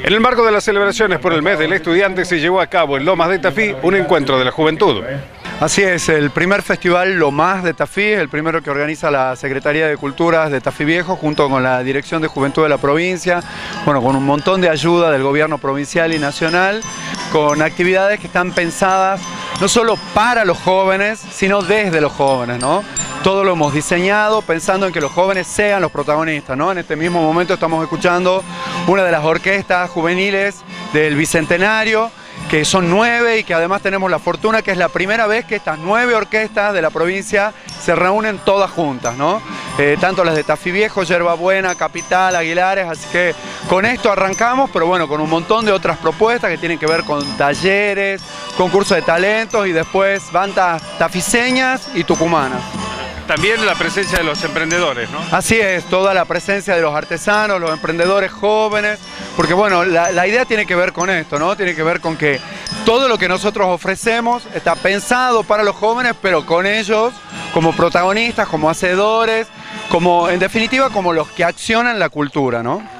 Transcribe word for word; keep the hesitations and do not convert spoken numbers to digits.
En el marco de las celebraciones por el mes del estudiante se llevó a cabo en Lomas de Tafí un encuentro de la juventud. Así es, el primer festival Lomas de Tafí, el primero que organiza la Secretaría de Culturas de Tafí Viejo junto con la Dirección de Juventud de la provincia, bueno, con un montón de ayuda del gobierno provincial y nacional, con actividades que están pensadas no solo para los jóvenes, sino desde los jóvenes, ¿no? Todo lo hemos diseñado pensando en que los jóvenes sean los protagonistas, ¿no? En este mismo momento estamos escuchando una de las orquestas juveniles del Bicentenario, que son nueve y que además tenemos la fortuna que es la primera vez que estas nueve orquestas de la provincia se reúnen todas juntas, ¿no? Eh, tanto las de Tafí Viejo, Yerba Buena, Capital, Aguilares, así que con esto arrancamos, pero bueno, con un montón de otras propuestas que tienen que ver con talleres, concursos de talentos y después bandas tafiseñas y tucumanas. También la presencia de los emprendedores, ¿no? Así es, toda la presencia de los artesanos, los emprendedores jóvenes, porque bueno, la, la idea tiene que ver con esto, ¿no? Tiene que ver con que todo lo que nosotros ofrecemos está pensado para los jóvenes, pero con ellos como protagonistas, como hacedores, como en definitiva como los que accionan la cultura, ¿no?